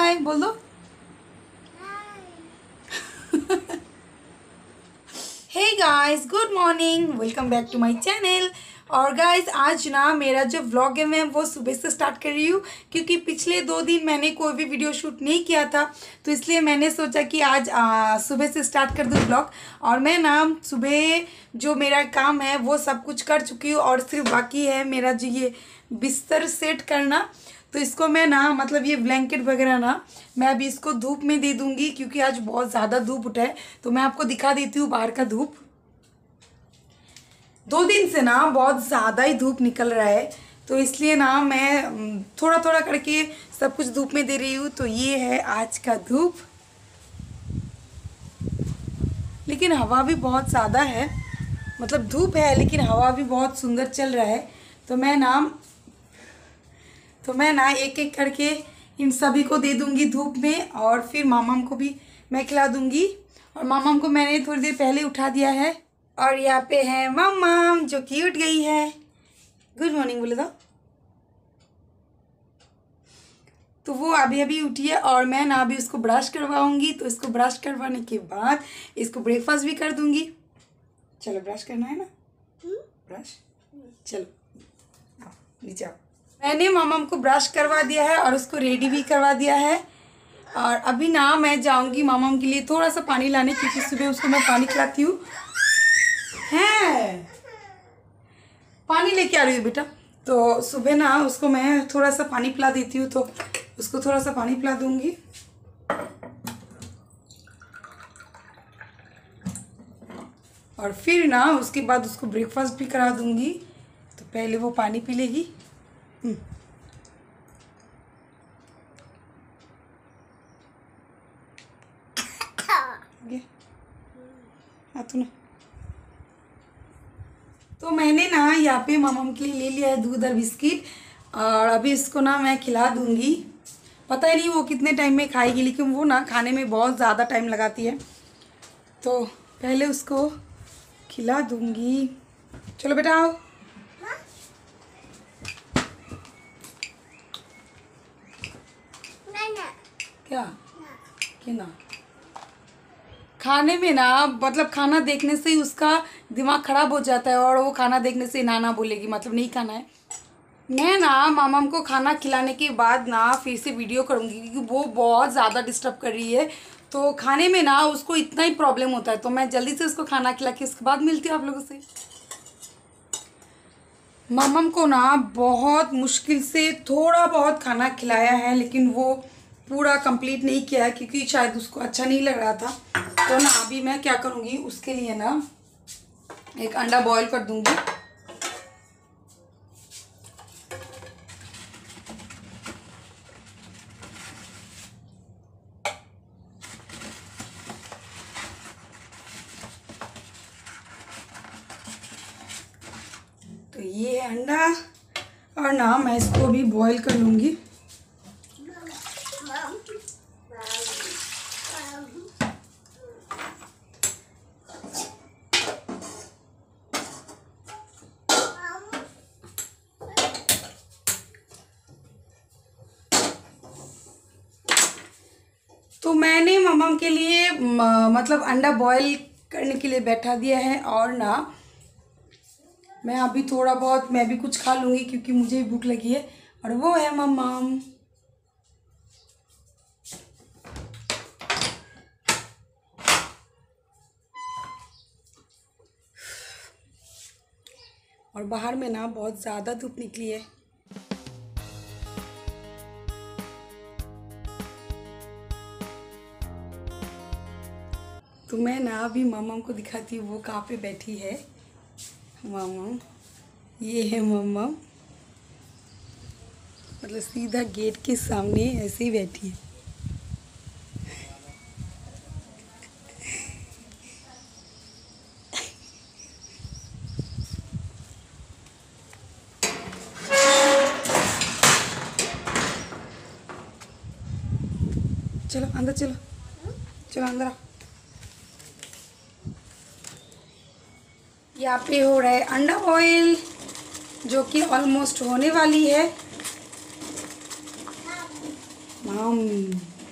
हाय बोल दो। Hey guys, good morning, welcome back to my channel. और गाइस आज ना मेरा जो व्लॉग है मैं वो सुबह से स्टार्ट कर रही हूँ, क्योंकि पिछले 2 दिन मैंने कोई भी वीडियो शूट नहीं किया था, तो इसलिए मैंने सोचा कि आज सुबह से स्टार्ट कर दूँ व्लॉग। और मैं ना सुबह जो मेरा काम है वो सब कुछ कर चुकी हूँ, और सिर्फ बाकी है मेरा जो ये बिस्तर सेट करना। तो इसको मैं ना मतलब ये ब्लैंकेट वगैरह ना मैं अभी इसको धूप में दे दूँगी, क्योंकि आज बहुत ज़्यादा धूप उठा है। तो मैं आपको दिखा देती हूँ बाहर का धूप। 2 दिन से ना बहुत ज़्यादा ही धूप निकल रहा है, तो इसलिए ना मैं थोड़ा थोड़ा करके सब कुछ धूप में दे रही हूँ। तो ये है आज का धूप, लेकिन हवा भी बहुत ज़्यादा है। मतलब धूप है लेकिन हवा भी बहुत सुंदर चल रहा है। तो मैं ना एक एक करके इन सभी को दे दूँगी धूप में, और फिर मामाम को भी मैं खिला दूँगी। और मामाम को मैंने थोड़ी देर पहले उठा दिया है, और यहाँ पे है मामाम जो कि उठ गई है। गुड मॉर्निंग बोले तो वो अभी अभी उठी है, और मैं ना अभी उसको ब्रश करवाऊंगी। तो इसको ब्रश करवाने के बाद इसको ब्रेकफास्ट भी कर दूंगी। चलो ब्रश करना है ना, ब्रश चलो आओ नीचे आओ। मैंने मामाम को ब्रश करवा दिया है और उसको रेडी भी करवा दिया है। और अभी ना मैं जाऊंगी मामाम के लिए थोड़ा सा पानी लाने, क्योंकि सुबह उसको मैं पानी खिलाती हूँ। है पानी लेके आ रही हूँ बेटा। तो सुबह ना उसको मैं थोड़ा सा पानी पिला देती हूँ, तो उसको थोड़ा सा पानी पिला दूंगी। और फिर ना उसके बाद उसको ब्रेकफास्ट भी करा दूंगी। तो पहले वो पानी पी लेगी। तू ना तो मैंने ना यहाँ पे मामाम के लिए ले लिया है दूध और बिस्किट, और अभी इसको ना मैं खिला दूंगी। पता ही नहीं वो कितने टाइम में खाएगी, लेकिन वो ना खाने में बहुत ज़्यादा टाइम लगाती है। तो पहले उसको खिला दूंगी। चलो बेटा आओ। क्या ना खाने में ना मतलब खाना देखने से ही उसका दिमाग खराब हो जाता है, और वो खाना देखने से ना बोलेगी, मतलब नहीं खाना है। मैं ना मामाम को खाना खिलाने के बाद ना फिर से वीडियो करूँगी, क्योंकि वो बहुत ज़्यादा डिस्टर्ब कर रही है। तो खाने में ना उसको इतना ही प्रॉब्लम होता है। तो मैं जल्दी से उसको खाना खिला के उसके बाद मिलती हूँ आप लोगों से। मामाम को ना बहुत मुश्किल से थोड़ा बहुत खाना खिलाया है, लेकिन वो पूरा कंप्लीट नहीं किया है, क्योंकि शायद उसको अच्छा नहीं लग रहा था। तो ना अभी मैं क्या करूँगी, उसके लिए ना एक अंडा बॉईल कर दूँगी। तो ये है अंडा, और ना मैं इसको भी बॉईल कर लूँगी। तो मैंने मम्मम के लिए मतलब अंडा बॉईल करने के लिए बैठा दिया है, और ना मैं अभी थोड़ा बहुत मैं भी कुछ खा लूँगी, क्योंकि मुझे भी भूख लगी है। और वो है मम्मम। और बाहर में ना बहुत ज़्यादा धूप निकली है। तो मैं ना अभी मम्मम को दिखाती हूँ वो कहाँ पे बैठी है। मम्मम, ये है मम्मम, मतलब सीधा गेट के सामने ऐसे ही बैठी है। चलो अंदर चलो, चलो अंदर आओ। यहाँ पे हो रहा है अंडा बॉईल, जो कि ऑलमोस्ट होने वाली है।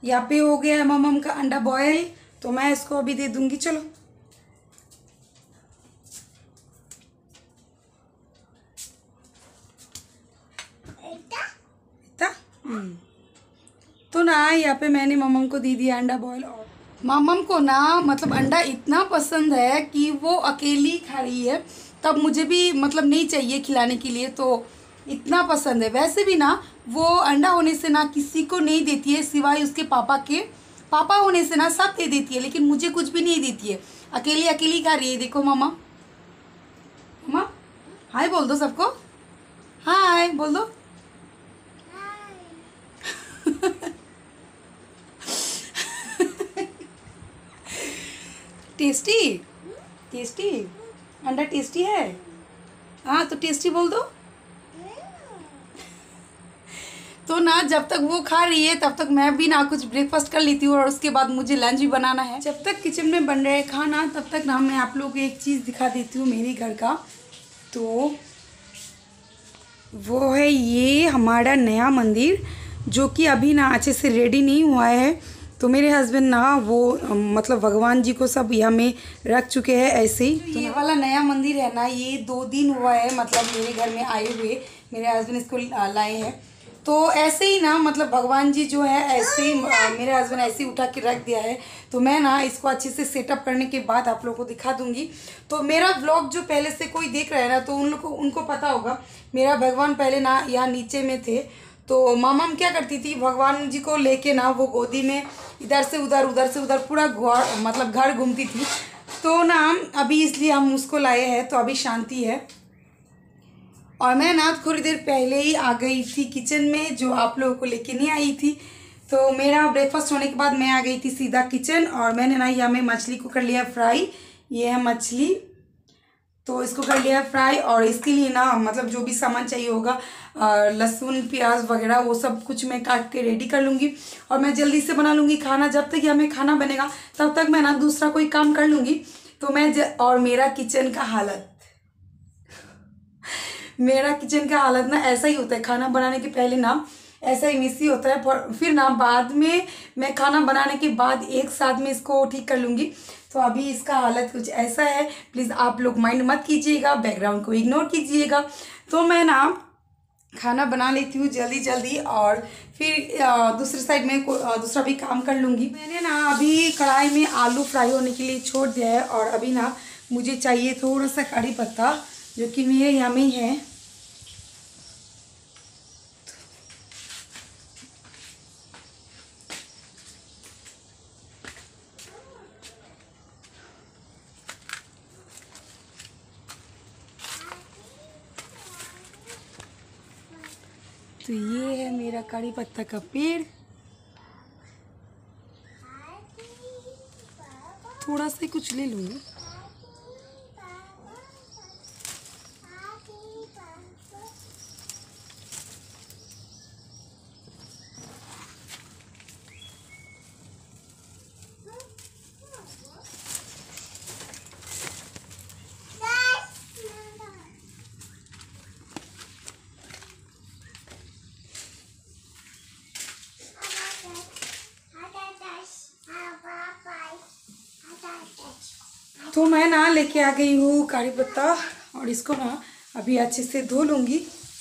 यहाँ पे हो गया है मम्म का अंडा बॉयल, तो मैं इसको अभी दे दूंगी। चलो इतना तो ना यहाँ पे मैंने मम्म को दे दिया अंडा बॉयल। और मम्म को ना मतलब अंडा इतना पसंद है कि वो अकेली खा रही है, तब मुझे भी मतलब नहीं चाहिए खिलाने के लिए, तो इतना पसंद है। वैसे भी ना वो अंडा होने से ना किसी को नहीं देती है सिवाय उसके पापा के। पापा होने से ना सब दे देती है, लेकिन मुझे कुछ भी नहीं देती है, अकेली अकेली खा रही है। देखो मामा, मामा हाय बोल दो सबको, हाय बोल दो। टेस्टी टेस्टी अंडा टेस्टी है। हाँ तो टेस्टी बोल दो। तो ना जब तक वो खा रही है तब तक मैं भी ना कुछ ब्रेकफास्ट कर लेती हूँ, और उसके बाद मुझे लंच भी बनाना है। जब तक किचन में बन रहा है खाना तब तक ना मैं आप लोगों को एक चीज़ दिखा देती हूँ मेरे घर का। तो वो है ये हमारा नया मंदिर, जो कि अभी ना अच्छे से रेडी नहीं हुआ है। तो मेरे हस्बैंड ना वो मतलब भगवान जी को सब यहाँ में रख चुके हैं ऐसे ही। तो ये वाला नया मंदिर है ना, ये 2 दिन हुआ है मतलब मेरे घर में आए हुए, मेरे हस्बैंड इसको लाए हैं। तो ऐसे ही ना मतलब भगवान जी जो है ऐसे ही मेरे हस्बैंड ऐसे ही उठा के रख दिया है। तो मैं ना इसको अच्छे से सेटअप करने के बाद आप लोगों को दिखा दूंगी। तो मेरा व्लॉग जो पहले से कोई देख रहा है ना, तो उनको पता होगा मेरा भगवान पहले ना यहाँ नीचे में थे। तो मामा क्या करती थी, भगवान जी को लेके ना वो गोदी में इधर से उधर पूरा मतलब घर घूमती थी। तो ना अभी इसलिए हम उसको लाए हैं, तो अभी शांति है। और मैं ना थोड़ी देर पहले ही आ गई थी किचन में, जो आप लोगों को लेके नहीं आई थी। तो मेरा ब्रेकफास्ट होने के बाद मैं आ गई थी सीधा किचन, और मैंने ना यहाँ में मछली को कर लिया फ्राई। ये है मछली, तो इसको कर लिया फ्राई। और इसके लिए ना मतलब जो भी सामान चाहिए होगा, लहसुन प्याज वगैरह वो सब कुछ मैं काट के रेडी कर लूँगी, और मैं जल्दी से बना लूँगी खाना। जब तक यहाँ में खाना बनेगा तब तक मैं ना दूसरा कोई काम कर लूँगी। तो और मेरा किचन का हालत मेरा किचन का हालत ना ऐसा ही होता है, खाना बनाने के पहले ना ऐसा ही मिसी होता है, फिर ना बाद में मैं खाना बनाने के बाद एक साथ में इसको ठीक कर लूँगी। तो अभी इसका हालत कुछ ऐसा है, प्लीज़ आप लोग माइंड मत कीजिएगा, बैकग्राउंड को इग्नोर कीजिएगा। तो मैं ना खाना बना लेती हूँ जल्दी जल्दी, और फिर दूसरे साइड में दूसरा भी काम कर लूँगी। मैंने ना अभी कढ़ाई में आलू फ्राई होने के लिए छोड़ दिया है, और अभी ना मुझे चाहिए थोड़ा सा कड़ी पत्ता, जो कि मेरे यहाँ में ही है। तो ये है मेरा कड़ी पत्ता का पेड़, थोड़ा सा कुछ ले लूँगी। तो मैं ना लेके आ गई हूँ कड़ी पत्ता, और इसको ना अभी अच्छे से धो लूँगी।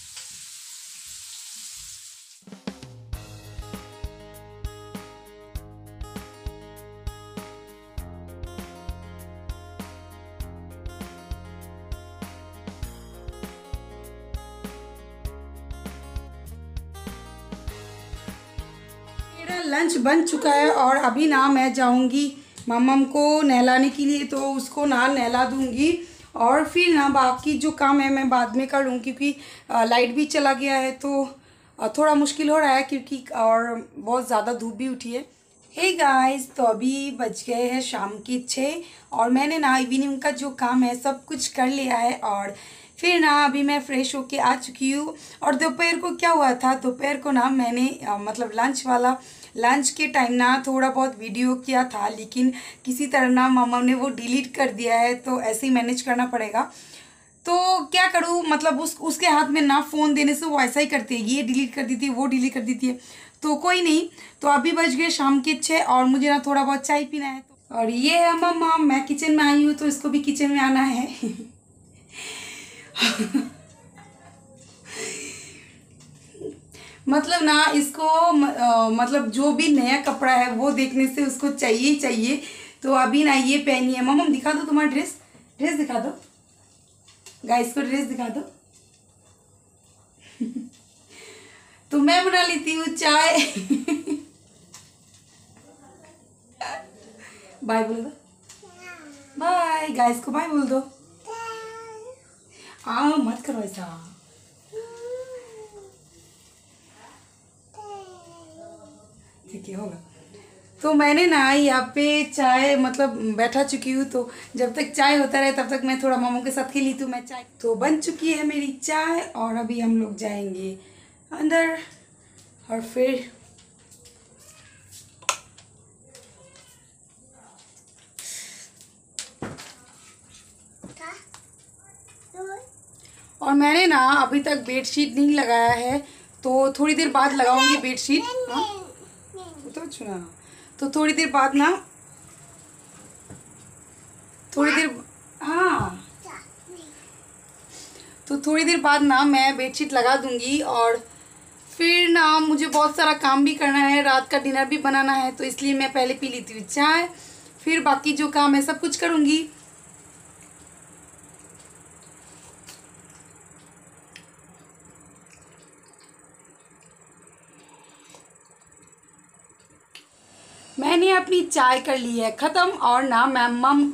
मेरा लंच बन चुका है, और अभी ना मैं जाऊँगी मम्मम को नहलाने के लिए, तो उसको ना नहला दूँगी। और फिर ना बाकी जो काम है मैं बाद में कर लूँगी, क्योंकि लाइट भी चला गया है, तो थोड़ा मुश्किल हो रहा है, क्योंकि और बहुत ज़्यादा धूप भी उठी है। हे गाइस, तो अभी बज गए हैं शाम के 6, और मैंने ना इवनिंग का जो काम है सब कुछ कर लिया है। और फिर ना अभी मैं फ़्रेश होके आ चुकी हूँ। और दोपहर को क्या हुआ था, दोपहर को ना मैंने मतलब लंच के टाइम ना थोड़ा बहुत वीडियो किया था, लेकिन किसी तरह ना मम्मा ने वो डिलीट कर दिया है, तो ऐसे ही मैनेज करना पड़ेगा। तो क्या करूँ, मतलब उसके हाथ में ना फ़ोन देने से वो ऐसा ही करती है, ये डिलीट कर देती है, वो डिलीट कर देती है। तो कोई नहीं, तो अभी बज गए शाम के 6 और मुझे ना थोड़ा बहुत चाय पीना है। और ये है मम्मा, मैं किचन में आई हूँ तो इसको भी किचन में आना है। मतलब ना इसको मतलब जो भी नया कपड़ा है वो देखने से उसको चाहिए ही चाहिए। तो अभी ना ये पहनी है। मम्मा दिखा दो तुम्हारा ड्रेस, ड्रेस दिखा दो गाइस को, ड्रेस दिखा दो। तो मैं बना लेती हूँ चाय। बाय बोल दो, बाय गाइस को, बाय बोल दो। मत करो ऐसा। ठीक है, होगा। तो मैंने ना यहाँ पे चाय मतलब बैठा चुकी हूँ, तो जब तक चाय होता रहे तब तक मैं थोड़ा मामू के साथ खेली। तो मैं चाय तो बन चुकी है मेरी चाय, और अभी हम लोग जाएंगे अंदर और फिर और मैंने ना अभी तक बेडशीट नहीं लगाया है, तो थोड़ी देर बाद लगाऊंगी बेडशीट। तो सुना, तो थोड़ी देर बाद ना, थोड़ी देर, हाँ, तो थोड़ी देर बाद ना मैं बेडशीट लगा दूंगी। और फिर ना मुझे बहुत सारा काम भी करना है, रात का डिनर भी बनाना है, तो इसलिए मैं पहले पी लेती हूँ चाय, फिर बाकी जो काम है सब कुछ करूँगी। मैंने अपनी चाय कर ली है ख़त्म, और ना मम्मम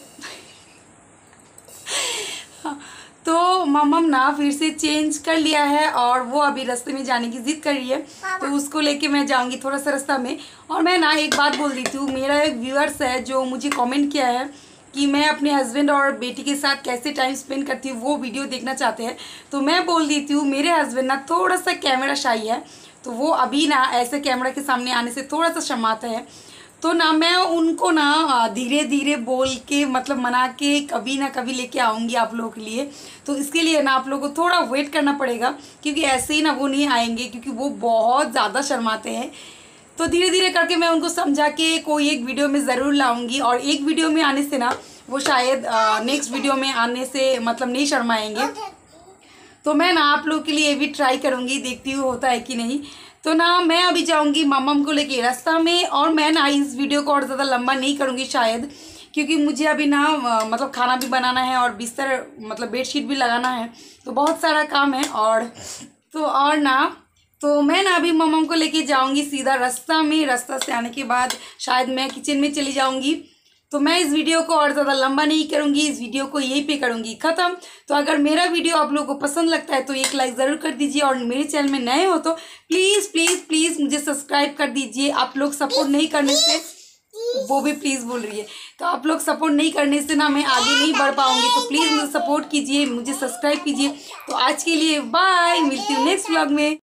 तो मम्मम ना फिर से चेंज कर लिया है, और वो अभी रास्ते में जाने की ज़िद कर रही है, तो उसको लेके मैं जाऊंगी थोड़ा सा रास्ता में। और मैं ना एक बात बोल देती हूँ, मेरा एक व्यूअर्स है जो मुझे कमेंट किया है कि मैं अपने हस्बैंड और बेटी के साथ कैसे टाइम स्पेंड करती हूँ, वो वीडियो देखना चाहते हैं। तो मैं बोल देती हूँ, मेरे हस्बैंड ना थोड़ा सा कैमरा शाई है, तो वो अभी ना ऐसे कैमरा के सामने आने से थोड़ा सा शर्माते हैं। तो ना मैं उनको ना धीरे धीरे बोल के मतलब मना के कभी ना कभी लेके आऊँगी आप लोगों के लिए। तो इसके लिए ना आप लोगों को थोड़ा वेट करना पड़ेगा, क्योंकि ऐसे ही ना वो नहीं आएंगे, क्योंकि वो बहुत ज़्यादा शर्माते हैं। तो धीरे धीरे करके मैं उनको समझा के कोई एक वीडियो में ज़रूर लाऊंगी, और एक वीडियो में आने से ना वो शायद नेक्स्ट वीडियो में आने से मतलब नहीं शर्माएंगे। तो मैं ना आप लोगों के लिए भी ट्राई करूँगी, देखती हूँ होता है कि नहीं। तो ना मैं अभी जाऊँगी मम्मम को लेके रास्ता में, और मैं ना इस वीडियो को और ज़्यादा लंबा नहीं करूँगी शायद, क्योंकि मुझे अभी ना मतलब खाना भी बनाना है, और बिस्तर मतलब बेडशीट भी लगाना है, तो बहुत सारा काम है। तो मैं ना अभी मम्मम को लेके जाऊँगी सीधा रास्ता में, रास्ता से आने के बाद शायद मैं किचन में चली जाऊँगी। तो मैं इस वीडियो को और ज़्यादा लंबा नहीं करूँगी, इस वीडियो को यहीं पे करूँगी ख़त्म। तो अगर मेरा वीडियो आप लोगों को पसंद लगता है तो एक लाइक ज़रूर कर दीजिए, और मेरे चैनल में नए हो तो प्लीज़ प्लीज़ प्लीज़ मुझे सब्सक्राइब कर दीजिए। आप लोग सपोर्ट नहीं करने से, वो भी प्लीज़ बोल रही है, तो आप लोग सपोर्ट नहीं करने से ना मैं आगे नहीं बढ़ पाऊँगी। तो प्लीज़ मुझे सपोर्ट कीजिए, मुझे सब्सक्राइब कीजिए। तो आज के लिए बाय, मिलती हूँ नेक्स्ट व्लॉग में।